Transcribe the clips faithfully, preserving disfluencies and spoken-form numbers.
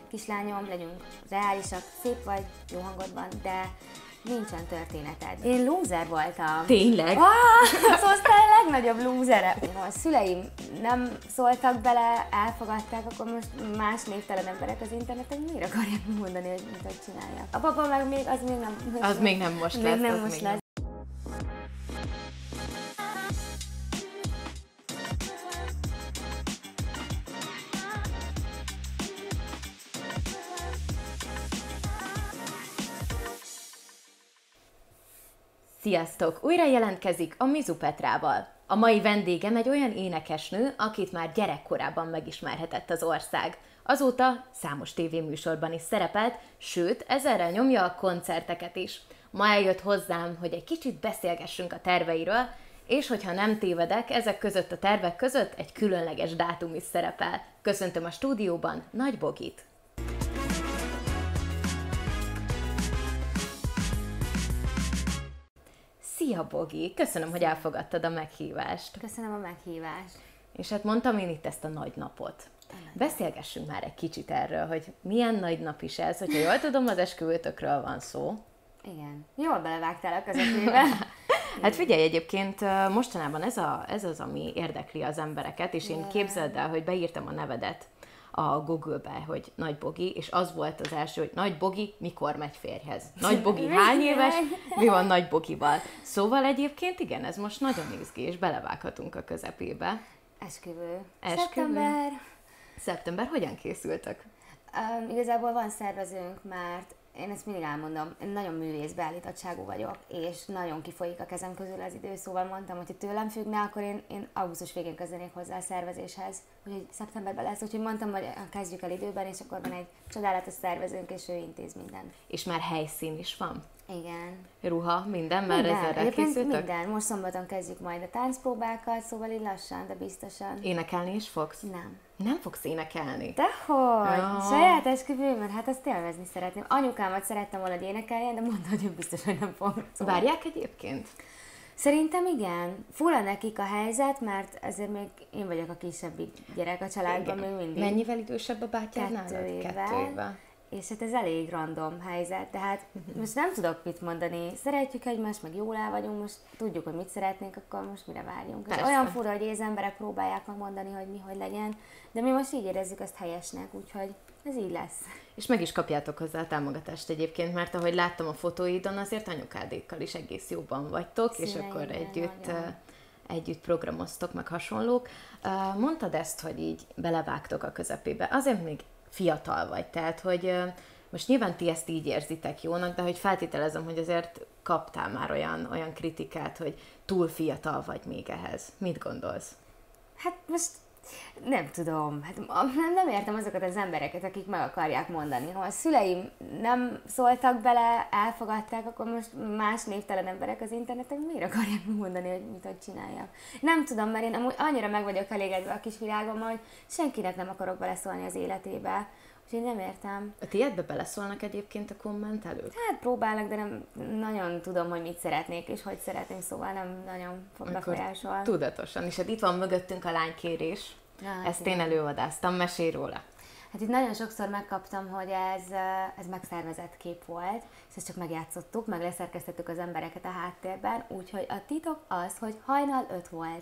kislányom, legyünk reálisak, szép vagy, jó hangod van, de nincsen történeted. Én lúzer voltam. Tényleg? Ah, az osztály legnagyobb lúzere. Ha a szüleim nem szóltak bele, elfogadták, akkor most más névtelen emberek az interneten miért akarják mondani, hogy mit hogy csinálják. A papa meg még, az még nem... Az még nem most lesz. Még nem az most még lesz. Nem. Sziasztok! Újra jelentkezik a Mizu Petrával. A mai vendégem egy olyan énekesnő, akit már gyerekkorában megismerhetett az ország. Azóta számos tévéműsorban is szerepelt, sőt, ezerrel nyomja a koncerteket is. Ma eljött hozzám, hogy egy kicsit beszélgessünk a terveiről, és hogyha nem tévedek, ezek között a tervek között egy különleges dátum is szerepel. Köszöntöm a stúdióban Nagy Bogit! Szia, Bogi! Köszönöm, hogy elfogadtad a meghívást. Köszönöm a meghívást. És hát mondtam én itt ezt a nagy napot. Beszélgessünk már egy kicsit erről, hogy milyen nagy nap is ez, hogyha jól tudom, az esküvőtökről van szó. Igen. Jól belevágtál a közepébe. Hát figyelj, egyébként mostanában ez, a, ez az, ami érdekli az embereket, és én képzeld el, hogy beírtam a nevedet a Google-be, hogy Nagy Bogi, és az volt az első, hogy Nagy Bogi mikor megy férjhez. Nagy Bogi hány éves, mi van Nagy Bogival. Szóval egyébként igen, ez most nagyon izgi, és belevághatunk a közepébe. Esküvő. Esküvő. Szeptember. Szeptember, hogyan készültek? Um, igazából van szervezőnk, mert én ezt mindig elmondom, én nagyon művész beállítottságú vagyok, és nagyon kifolyik a kezem közül az idő, szóval mondtam, hogy ha tőlem függne, akkor én, én augusztus végén kezdenék hozzá a szervezéshez, úgyhogy szeptemberben lesz, úgyhogy mondtam, hogy kezdjük el időben, és akkor van egy csodálatos szervezőnk, és ő intéz mindent. És már helyszín is van? Igen. Ruha, minden, már ezerre készültök? Minden, most szombaton kezdjük majd a táncpróbákat, szóval így lassan, de biztosan. Énekelni is fogsz? Nem. Nem fogsz énekelni? Dehogy! Oh. Saját esküvő, mert hát azt élvezni szeretném. Anyukámat szerettem volna, hogy énekeljen, de mondta, hogy ő biztos, hogy nem fog. Szóval. Várják egyébként? Szerintem igen. Fura nekik a helyzet, mert ezért még én vagyok a kisebbik gyerek a családban, még mindig. Mennyivel idősebb a bátyád nálad? Kettő évvel. Kettő évvel. És hát ez elég random helyzet, tehát most nem tudok mit mondani. Szeretjük egymást, meg jól el vagyunk, most tudjuk, hogy mit szeretnénk, akkor most mire várjunk. És olyan fura, hogy az emberek próbálják megmondani, hogy mi, hogy legyen, de mi most így érezzük ezt helyesnek, úgyhogy ez így lesz. És meg is kapjátok hozzá a támogatást egyébként, mert ahogy láttam a fotóidon, azért anyukádékkal is egész jóban vagytok, Színe, és akkor igen, együtt, nagyon. együtt programoztok, meg hasonlók. Mondtad ezt, hogy így belevágtok a közepébe, azért még fiatal vagy, tehát hogy most nyilván ti ezt így érzitek jónak, de hogy feltételezem, hogy azért kaptál már olyan, olyan kritikát, hogy túl fiatal vagy még ehhez. Mit gondolsz? Hát most nem tudom, hát nem értem azokat az embereket, akik meg akarják mondani. Ha a szüleim nem szóltak bele, elfogadták, akkor most más névtelen emberek az interneten miért akarják mondani, hogy mit hogy csináljak. Nem tudom, mert én amúgy annyira meg vagyok elégedve a kis világommal, hogy senkinek nem akarok beleszólni az életébe. Úgyhogy nem értem. A tiédbe beleszólnak egyébként a kommentelők? Hát próbálnak, de nem nagyon tudom, hogy mit szeretnék, és hogy szeretném, szóval nem nagyon fog befolyásol. Tudatosan, és hát itt van mögöttünk a lánykérés. Ja, ezt én előadáztam, mesélj róla. Hát itt nagyon sokszor megkaptam, hogy ez, ez megszervezett kép volt, és ezt csak megjátszottuk, meg leszerkesztettük az embereket a háttérben, úgyhogy a titok az, hogy hajnal öt volt,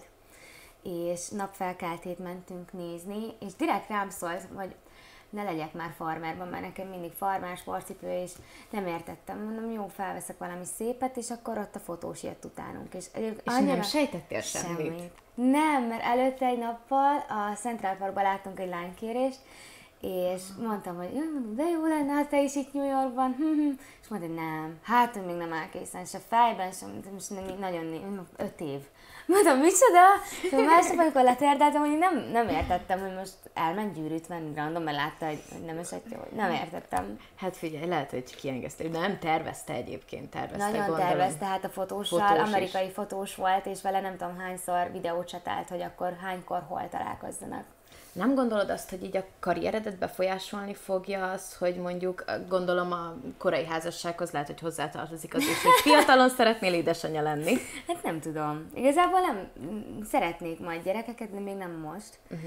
és napfelkeltét mentünk nézni, és direkt rám szólt, hogy ne legyek már farmerban, mert nekem mindig farmás porcipő, és nem értettem. Mondom, jó, felveszek valami szépet, és akkor ott a fotós jött utánunk. És, és annyira nem sejtettél semmit? semmit? Nem, mert előtte egy nappal a Central Parkban láttunk egy lánykérést, és mondtam, hogy de jó lenne, ha te is itt New Yorkban. És mondta, hogy nem, hát még nem áll készen, se fejben, sem, most nagyon öt év. Mondom, micsoda? Szóval másnap, amikor letérdáltam, hogy nem, nem értettem, hogy most elment gyűrűt venni random, mert látta, hogy nem esett jó, nem értettem. Hát figyelj, lehet, hogy kiengesztél, de nem tervezte egyébként, tervezte. Nagyon gondolom. tervezte, hát a fotóssal, fotós amerikai is. fotós volt, és vele nem tudom hányszor videócsatált, hogy akkor hánykor, hol találkozzanak. Nem gondolod azt, hogy így a karrieredet befolyásolni fogja az, hogy mondjuk, gondolom a korai házassághoz lehet, hogy hozzátartozik az is, hogy fiatalon szeretnél édesanyja lenni? Hát nem tudom. Igazából nem szeretnék majd gyerekeket, de még nem most. Uh-huh.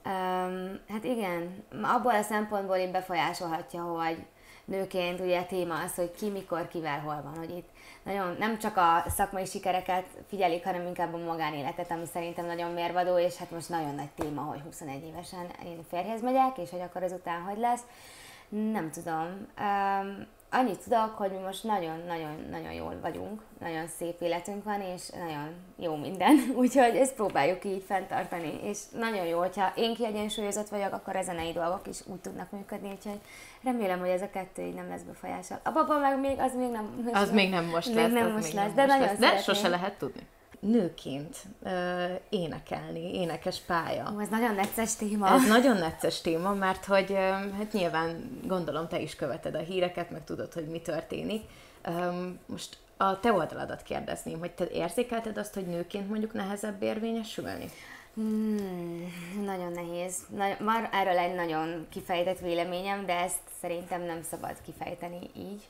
Um, hát igen, abból a szempontból így befolyásolhatja, hogy nőként ugye a téma az, hogy ki, mikor, kivel, hol van, hogy itt nagyon nem csak a szakmai sikereket figyelik, hanem inkább a magánéletet, ami szerintem nagyon mérvadó, és hát most nagyon nagy téma, hogy huszonegy évesen én férjhez megyek, és hogy akkor ezután hogy lesz. Nem tudom. Um, annyit tudok, hogy mi most nagyon-nagyon-nagyon jól vagyunk, nagyon szép életünk van, és nagyon jó minden, úgyhogy ezt próbáljuk így fenntartani, és nagyon jó, hogyha én kiegyensúlyozott vagyok, akkor a zenei dolgok is úgy tudnak működni, úgyhogy remélem, hogy ez a kettő így nem lesz befolyásol. A baba meg még, az még nem... Az még nem most még lesz. nem az most még lesz, nem de most nagyon lesz. De szeretném. sose lehet tudni. Nőként ö, énekelni, énekes pálya. Ó, ez nagyon necces téma. Ez nagyon necces téma, mert hogy ö, hát nyilván gondolom te is követed a híreket, meg tudod, hogy mi történik. Ö, most a te oldaladat kérdezném, hogy te érzékelted azt, hogy nőként mondjuk nehezebb érvényesülni? Hmm, nagyon nehéz. Nagy, már erről egy nagyon kifejtett véleményem, de ezt szerintem nem szabad kifejteni így.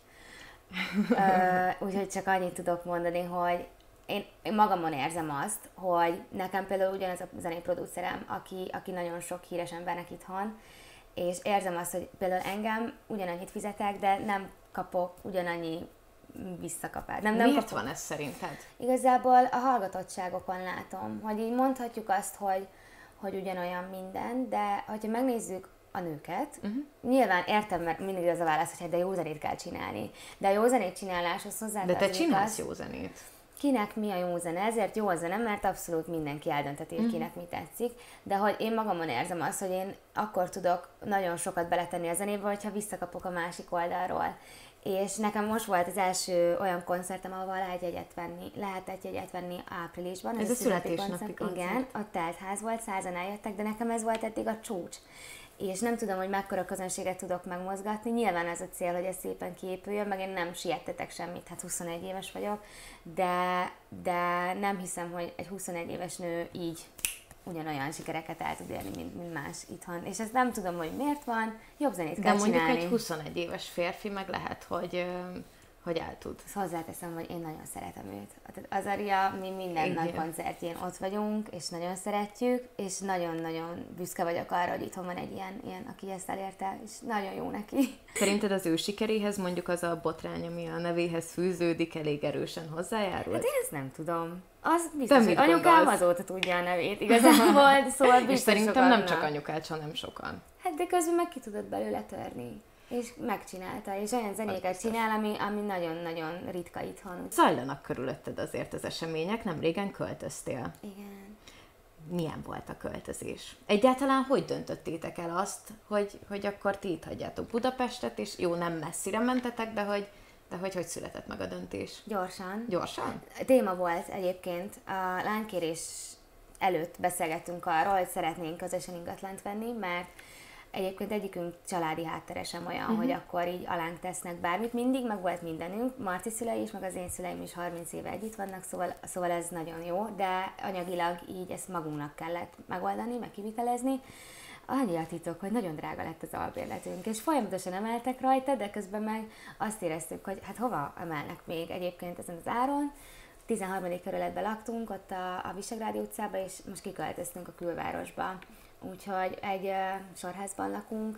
Ö, úgyhogy csak annyit tudok mondani, hogy Én, én magamon érzem azt, hogy nekem például ugyanaz a zenei producerem, aki, aki nagyon sok híres embernek itthon, és érzem azt, hogy például engem ugyanannyit fizetek, de nem kapok ugyanannyi visszakapást. Nem, nem Miért kapok. van ez szerinted? Igazából a hallgatottságokon látom, hogy így mondhatjuk azt, hogy, hogy ugyanolyan minden, de hogyha megnézzük a nőket, uh-huh. nyilván értem, mert mindig az a válasz, hogy hát de jó zenét kell csinálni. De a jó zenét csináláshoz hozzátartozik. De te csinálsz az, jó zenét. Kinek mi a jó zene, ezért jó a zene, mert abszolút mindenki eldönteti, hogy kinek mi tetszik, de hogy én magamon érzem azt, hogy én akkor tudok nagyon sokat beletenni a zenébe, hogyha visszakapok a másik oldalról. És nekem most volt az első olyan koncertem, ahol lehet jegyet venni, lehetett jegyet venni áprilisban. Ez, ez a születésnapi koncert. Igen, a teltház volt, százan eljöttek, de nekem ez volt eddig a csúcs. És nem tudom, hogy mekkora közönséget tudok megmozgatni. Nyilván ez a cél, hogy ez szépen kiépüljön, meg én nem siettetek semmit, hát huszonegy éves vagyok, de, de nem hiszem, hogy egy huszonegy éves nő így ugyanolyan sikereket el tud érni, mint, mint más itthon. És ezt nem tudom, hogy miért van, jobb zenét kell de mondjuk csinálni. egy huszonegy éves férfi meg lehet, hogy, hogy el tud. Ezt hozzáteszem, hogy én nagyon szeretem őt. Az Aria, mi minden Igen. nagy koncertjén ott vagyunk, és nagyon szeretjük, és nagyon-nagyon büszke vagyok arra, hogy itthon van egy ilyen, ilyen aki ezt elérte, és nagyon jó neki. Szerinted az ő sikeréhez mondjuk az a botrány, ami a nevéhez fűződik, elég erősen hozzájárul? Hát én ezt nem tudom. Az biztos, hogy anyukám gondolsz? azóta tudja a nevét igazából, szóval biztos És szerintem sokan nem csak anyukát, hanem sokan. Hát de közben meg ki tudod belőle törni. És megcsinálta, és olyan zenéket csinál, ami, ami nagyon-nagyon ritka itthon. Zajlanak körülötted azért az események, nem régen költöztél. Igen. Milyen volt a költözés? Egyáltalán hogy döntöttétek el azt, hogy, hogy akkor ti itt hagyjátok Budapestet, és jó, nem messzire mentetek, de hogy, de hogy hogy született meg a döntés? Gyorsan. Gyorsan? Téma volt egyébként. A lánykérés előtt beszélgettünk arról, hogy szeretnénk közösen ingatlant venni, mert egyébként egyikünk családi háttere sem olyan, uh-huh. hogy akkor így alánk tesznek bármit. Mindig meg volt mindenünk, Marci szülei is, meg az én szüleim is harminc éve együtt vannak, szóval, szóval ez nagyon jó, de anyagilag így ezt magunknak kellett megoldani, meg kivitelezni. Annyi a titok, hogy nagyon drága lett az albérletünk, és folyamatosan emeltek rajta, de közben meg azt éreztük, hogy hát hova emelnek még egyébként ezen az áron. tizenharmadik kerületben laktunk, ott a, a Visegrádi utcában, és most kiköltöztünk a külvárosba. Úgyhogy egy uh, sorházban lakunk,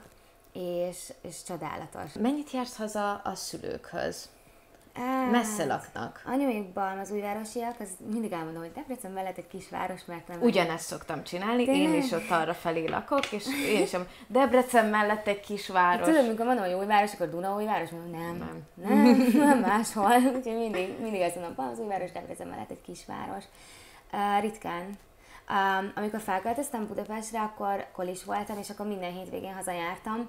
és, és csodálatos. Mennyit jársz haza a szülőkhöz? Hát, Messze laknak. Anyumékban az újvárosiak, az mindig elmondom, hogy Debrecen mellett egy kisváros, mert nem... Ugyanezt szoktam csinálni, Tényleg? én is ott arra felé lakok, és én is Debrecen mellett egy kisváros. Tudod, amikor mondom, hogy újváros, akkor Duna újváros, mondom, nem, Nem. nem, nem máshol. Úgyhogy mindig, mindig azt mondom, van az újváros, Debrecen mellett egy kisváros. Uh, ritkán. Um, amikor felköltöztem Budapestre, akkor, akkor is voltam, és akkor minden hétvégén hazajártam,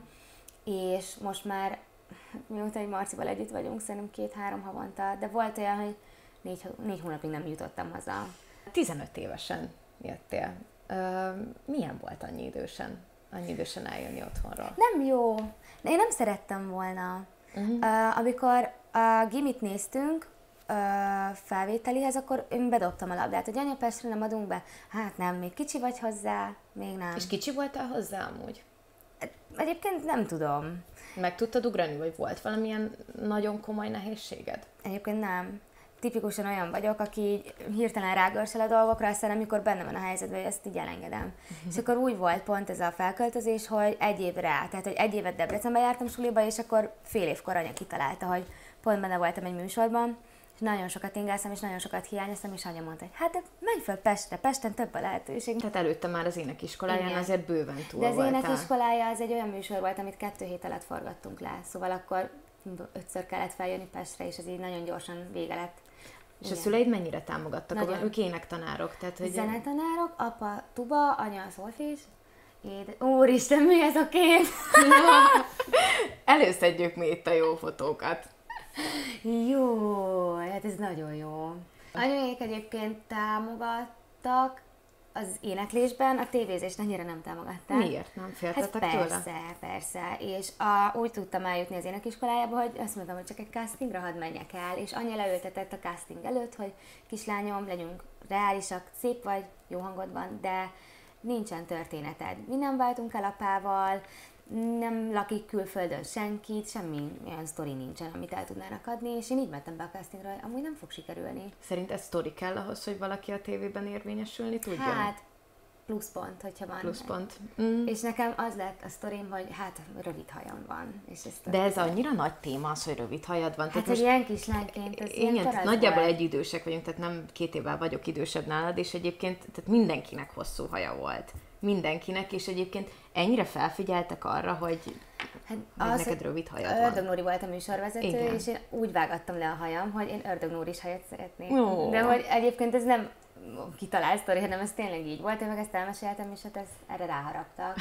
és most már, mióta egy Marcival együtt vagyunk, szerintem két-három havonta, de volt olyan, hogy négy, négy hónapig nem jutottam haza. tizenöt évesen jöttél. Uh, milyen volt annyi idősen? Annyi idősen eljönni otthonról? Nem jó. De én nem szerettem volna. Uh-huh. Uh, amikor a gimit néztünk, Uh, felvételihez, akkor én bedobtam a labdát, hogy anya, Pestre nem adunk be? Hát nem, még kicsi vagy hozzá, még nem. És kicsi voltál hozzá amúgy? Egyébként nem tudom. Meg tudtad ugrani, vagy volt valamilyen nagyon komoly nehézséged? Egyébként nem. tipikusan olyan vagyok, aki így hirtelen rágörsel a dolgokra, aztán amikor benne van a helyzetben, hogy ezt így elengedem. Uh-huh. És akkor úgy volt pont ez a felköltözés, hogy egy év rá, tehát hogy egy évet Debrecenbe jártam suliba, és akkor fél évkor anya kitalálta, hogy pont benne voltam egy műsorban, és nagyon sokat ingáztam, és nagyon sokat hiányoztam, és anya mondta, hogy hát de menj föl Pestre, Pesten több a lehetőség. Tehát előtte már az énekiskoláján igen. azért bőven túl de az voltál. énekiskolája az egy olyan műsor volt, amit kettő hét alatt forgattunk le, szóval akkor ötször kellett feljönni Pestre, és ez így nagyon gyorsan vége lett. És igen. a szüleid mennyire támogattak? Nagyon. Ők énektanárok. Tehát, hogy zenetanárok, apa tuba, anya szolfés. Éd... Úristen, mi ez a kép? Előszedjük mi itt a jó fotókat. Jó, hát ez nagyon jó. Anyuék egyébként támogattak az éneklésben, a tévézést annyira nem támogatták. Miért? Nem féltettek hát tőle? Persze, persze. És a, úgy tudtam eljutni az énekiskolájába, hogy azt mondtam, hogy csak egy castingra hadd menjek el, és anya leültetett a casting előtt, hogy kislányom, legyünk reálisak, szép vagy, jó hangod van, de nincsen történeted. Mi nem váltunk el apával, nem lakik külföldön senkit, semmi olyan sztori nincsen, amit el tudnának adni, és én így mentem be a castingra, hogy amúgy nem fog sikerülni. Szerint ez sztori kell ahhoz, hogy valaki a tévében érvényesülni tudjon? Hát, pluszpont, hogyha van. Pluszpont. Mm. És nekem az lett a sztorim, hogy hát rövid hajam van. És ezt de ez annyira nagy téma az, hogy rövid hajad van. Hát, hogy most ilyen kislányként, ez igen, ilyen nagyjából egy idősek vagyunk, tehát nem két évvel vagyok idősebb nálad, és egyébként tehát mindenkinek hosszú haja volt. Mindenkinek, és egyébként ennyire felfigyeltek arra, hogy, hát hogy az, neked rövid hajad van. Ördög Nóri volt a műsorvezető, igen. és én úgy vágattam le a hajam, hogy én Ördög Nóris hajat szeretnék. Ó. De hogy egyébként ez nem kitalált sztori, hanem ez tényleg így volt, én meg ezt elmeséltem, és hát ez, erre ráharaptak.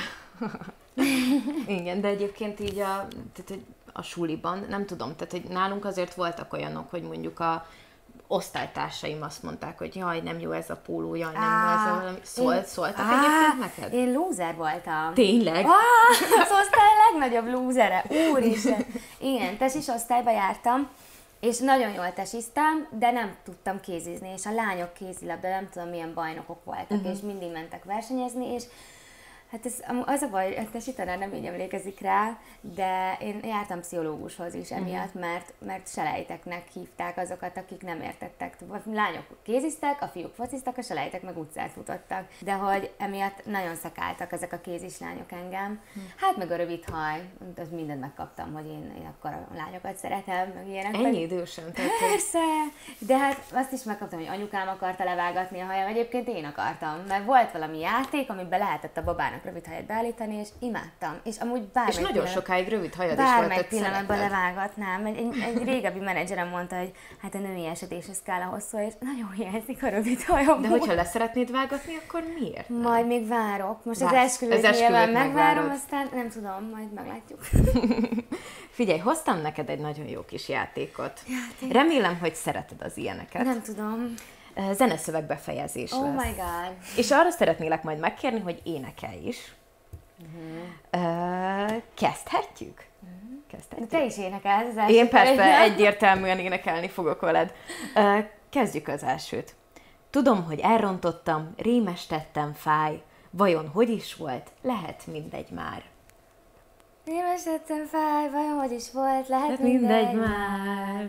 Igen, de egyébként így a, tehát, hogy a suliban, nem tudom, tehát hogy nálunk azért voltak olyanok, hogy mondjuk a osztálytársaim azt mondták, hogy jaj, nem jó ez a póló, jaj, nem á, jó ez a valami. Szólt, én, szóltak á, egyébként neked? Én lúzer voltam. Tényleg? Á, az osztály legnagyobb lúzere. Úristen. Igen, tesis osztályba jártam, és nagyon jól tesiztem, de nem tudtam kézizni, és a lányok kézilabda, nem tudom milyen bajnokok voltak, uh-huh. és mindig mentek versenyezni, és hát ez, az a baj, a tesi tanár nem így emlékezik rá, de én jártam pszichológushoz is emiatt, uh-huh. mert, mert selejteknek hívták azokat, akik nem értettek. A lányok kéziztek, a fiúk fociztak, a selejtek meg utcát futottak. De hogy emiatt nagyon szekáltak ezek a kézis lányok engem. Uh-huh. Hát meg a rövid haj, az mindent megkaptam, hogy én, én akkor a lányokat szeretem, meg ilyenek. Ennyi idősen? Persze! De hát azt is megkaptam, hogy anyukám akarta levágatni a hajam, egyébként én akartam, mert volt valami játék, amiben lehetett a babának rövid hajat beállítani, és imádtam. És amúgy bármely És nagyon pillanat, sokáig rövid hajad is volt, bármely pillanatban levágatnám. Egy, egy, egy régebbi menedzserem mondta, hogy hát a női esedéshez kell a hosszú, és nagyon hiányzik a rövid hajam. De hogyha leszeretnéd vágatni, akkor miért? Nem? Majd még várok. Most Vársz. az esküvőt nyilván megvárom, aztán nem tudom, majd meglátjuk. Figyelj, hoztam neked egy nagyon jó kis játékot. Játék. Remélem, hogy szereted az ilyeneket. Nem tudom. Zeneszöveg befejezés oh lesz. my god. És arra szeretnélek majd megkérni, hogy énekelj is. Uh-huh. Uh, kezdhetjük? Uh-huh. Kezdhetjük? Te is énekelsz az első. Én persze egyértelműen énekelni fogok veled. Uh, kezdjük az elsőt. Tudom, hogy elrontottam, rémes tettem, fáj. Vajon hogy is volt? Lehet mindegy már. Rémes tettem, fáj. Vajon hogy is volt? Lehet, Lehet mindegy, mindegy már. már.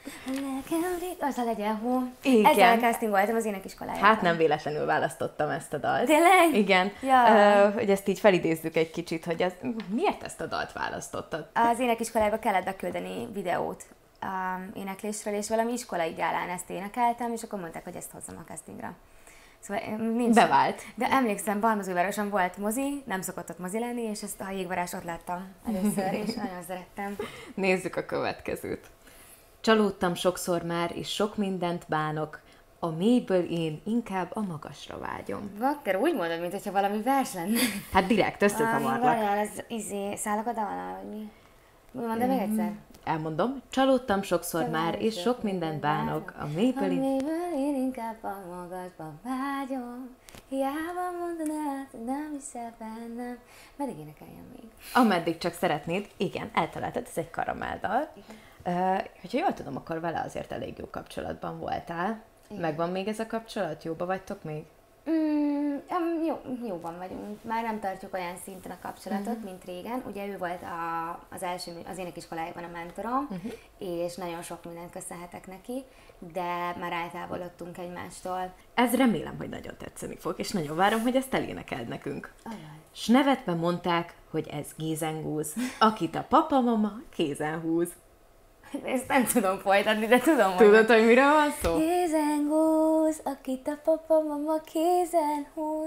Az a legyen hó. Igen. Ezzel castingoltam az énekiskolájában. Hát nem véletlenül választottam ezt a dalt. Tényleg? Igen. Ja. Uh, hogy ezt így felidézzük egy kicsit, hogy ez, miért ezt a dalt választottad? Az énekiskolájában kellett beküldeni videót um, éneklésről, és valami iskolai gálán ezt énekeltem, és akkor mondták, hogy ezt hozzam a castingra. Szóval nincs. Bevált. De emlékszem, Balmazújvároson volt mozi, nem szokott ott mozi lenni, és ezt a jégvarás ott láttam először, és nagyon szerettem. Nézzük a következőt. Csalódtam sokszor már, és sok mindent bánok, a mélyből én inkább a magasra vágyom. Bakker, úgy mondod, mintha valami vers lenne. Hát direkt összekavarlak. Várjál, ez izé, szállok a dalnál, vagy mi? Mondd el még egyszer. Elmondom. Csalódtam sokszor Te már, és sok mindent bánok, a mélyből én... A mélyből én inkább a magasba vágyom, hiába mondanád, hogy nem hiszel bennem. Meddig énekeljem még? Ameddig csak szeretnéd, igen, eltaláltad, ez egy karamelldal. Uh, hogyha jól tudom, akkor vele azért elég jó kapcsolatban voltál. Igen. Megvan még ez a kapcsolat? Jóba vagytok még? Mm, Mm, um, jó, jóban vagyunk. Már nem tartjuk olyan szinten a kapcsolatot, uh-huh. mint régen. Ugye ő volt a, az első, az énekiskolájában a mentorom, uh-huh. és nagyon sok mindent köszönhetek neki, de már eltávolodtunk egymástól. Ez remélem, hogy nagyon tetszeni fog, és nagyon várom, hogy ezt elénekeld nekünk. Ajaj. S nevetve mondták, hogy ez Gézengúz, akit a papa-mama kézen húz. Ezt nem tudom folytatni, de tudom, Tudod, hogy miről van szó? Kézen húz, akit a papa, mama kézen húz.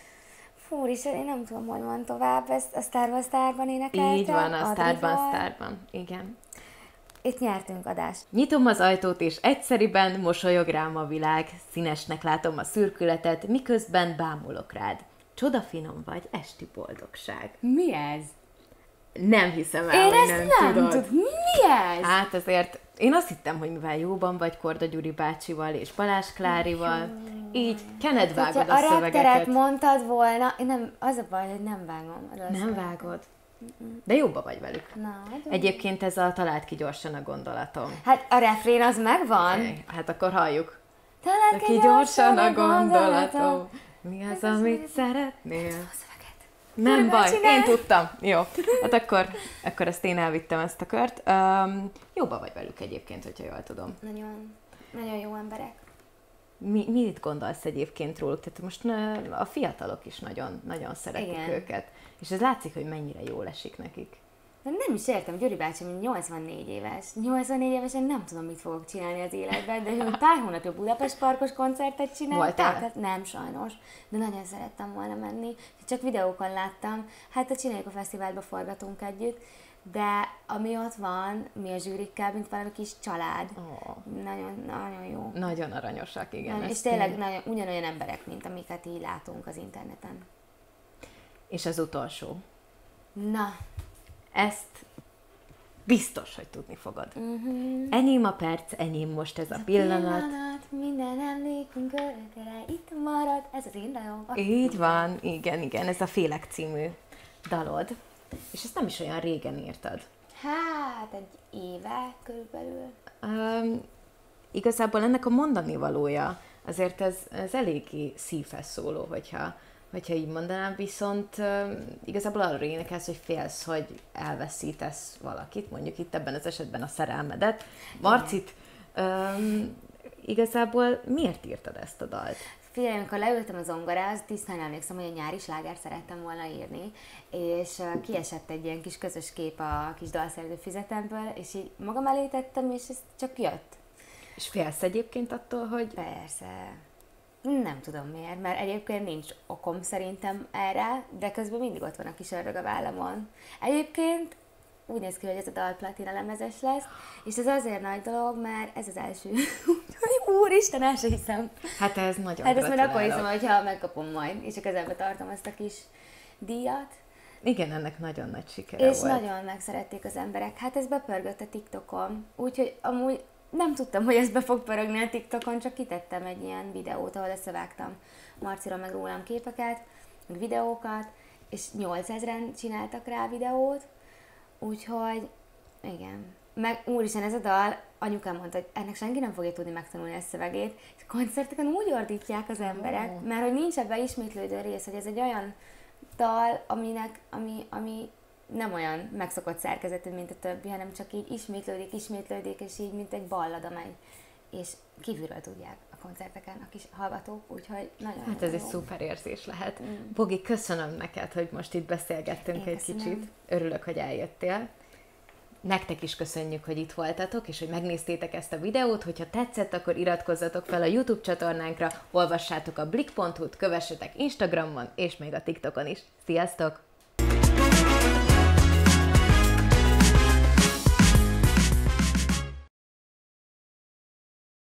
Fúr is, én nem tudom, hogy van tovább, ezt a Sztárban Sztárban énekelte. Így van, a Sztárban Sztárban, igen. Itt nyertünk adást. Nyitom az ajtót, és egyszeriben mosolyog rám a világ. Színesnek látom a szürkületet, miközben bámulok rád. Csodafinom vagy, esti boldogság. Mi ez? Nem hiszem el, én hogy ezt nem, nem tudod. Tud. Mi ez? Hát azért én azt hittem, hogy mivel jóban vagy Korda Gyuri bácsival és Balázs Klárival, így kened vágod a, a szövegeket. A repteret mondtad volna, én nem, az a baj, hogy nem vágom. Nem vágod? De jóba vagy velük. Na, Egyébként ez a találd ki gyorsan a gondolatom. Hát a refrén az megvan. Okay. Hát akkor halljuk. Találd ki gyorsan a gondolatom. Mi az, amit szeretnél? Nem baj, én tudtam. Jó, hát akkor, akkor ezt én elvittem ezt a kört. Um, jóba vagy velük egyébként, hogyha jól tudom. Nagyon, nagyon jó emberek. Mi, mit gondolsz egyébként róluk? Tehát most a fiatalok is nagyon, nagyon szeretik Igen. őket. És ez látszik, hogy mennyire jól esik nekik. De nem is értem, Gyuri bácsi, mint nyolcvannégy éves. nyolcvannégy évesen nem tudom, mit fogok csinálni az életben, de hogy pár hónapja Budapest Parkos koncertet csinálták. Hát nem sajnos, de nagyon szerettem volna menni. Csak videókon láttam. Hát a Csináljuk a Fesztiválba forgatunk együtt, de ami ott van, mi a zsűrikkel, mint valami kis család. Oh. Nagyon, nagyon jó. Nagyon aranyosak, igen. Nagyon, és tényleg nagyon, ugyanolyan emberek, mint amiket így látunk az interneten. És az utolsó. Na. Ezt biztos, hogy tudni fogod. Uh-huh. Enyém a perc, enyém most ez a, a pillanat. pillanat. Minden emlékünk örökre itt marad, ez az én dalom. Így van, igen, igen, ez a Félek című dalod. És ezt nem is olyan régen írtad. Hát, egy éve körülbelül. Um, igazából ennek a mondani valója, azért ez, ez eléggé szívhez szóló, hogyha hogyha így mondanám, viszont uh, igazából arra énekelsz, hogy félsz, hogy elveszítesz valakit, mondjuk itt ebben az esetben a szerelmedet. Marcit, um, igazából miért írtad ezt a dalt? Figyelj, amikor leültem a zongorához, tisztán emlékszem, hogy a nyári slágert szerettem volna írni, és uh, kiesett egy ilyen kis közös kép a kis dalszerző füzetemből, és így magam elé tettem, és ez csak jött. És félsz egyébként attól, hogy... Persze. Nem tudom miért, mert egyébként nincs okom szerintem erre, de közben mindig ott van a kis ördög a vállamon. Egyébként úgy néz ki, hogy ez a dal platina lemezes lesz, és ez azért nagy dolog, mert ez az első. Úristen, el se hiszem. Hát ez nagyon Hát ezt majd akkor hiszem, hogyha megkapom majd, és a kezembe tartom ezt a kis díjat. Igen, ennek nagyon nagy sikere és volt. És nagyon megszerették az emberek. Hát ez bepörgött a TikTokon, úgyhogy amúgy nem tudtam, hogy ez be fog pörögni a TikTokon, csak kitettem egy ilyen videót, ahol összevágtam Marciról meg rólam képeket, meg videókat, és nyolcezren csináltak rá videót, úgyhogy igen. Meg úristen, ez a dal, anyukám mondta, hogy ennek senki nem fogja tudni megtanulni a szövegét, és koncerteken úgy ordítják az emberek, oh. mert hogy nincs ebben ismétlődő rész, hogy ez egy olyan dal, aminek, ami, ami nem olyan megszokott szerkezetű, mint a többi, hanem csak így ismétlődik, ismétlődik, és így, mint egy ballada megy. És kívülről tudják a koncerteken a kis hallgatók, úgyhogy nagyon Hát ez jó. egy szuper érzés lehet. Mm. Bogi, köszönöm neked, hogy most itt beszélgettünk Én egy köszönöm. kicsit. Örülök, hogy eljöttél. Nektek is köszönjük, hogy itt voltatok, és hogy megnéztétek ezt a videót. Hogyha tetszett, akkor iratkozzatok fel a YouTube csatornánkra, olvassátok a blik pont hu-t, kövessetek Instagramon, és még a TikTokon is. Sziasztok!